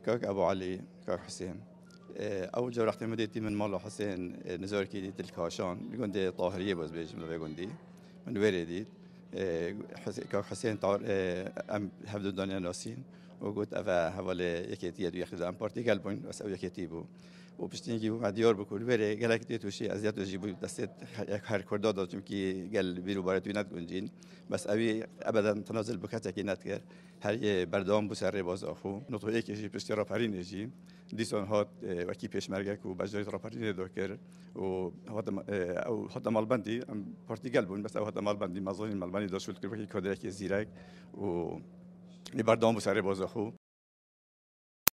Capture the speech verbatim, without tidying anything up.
كاك أبو علي كاك حسين أول جو رحت مديتي من مالا حسين نزار كي ديت الكاشان لقندي طاهرية بس بيجي من بيجندي من ويردي كاك حسين تعر أم هفدو دنيا ناسين وقلت أفا حوالي يكيتي دو يخدم أم بارتي قلبون بس أو يكيتي بو وبشتيجي ومديار بكل ويري قالك ديت وشي أزياد تجيبوا دستت هر كردا داشتم كي قال بيرو بارتو نات جنجين بس أبي أبدا تنازل بكتة كي نتكر هر بردام بسر باز آخو نطقه ای کشی پشتی راپرین نجی دیسان هات وکی پیشمرگک و بجای راپرین دکتر و هات او هات مالبندی پارتیگل بون بس او هات مالبندی مزانی مالبندی داشت کرد وکی کادر کی زیرک و بردام بسر باز آخو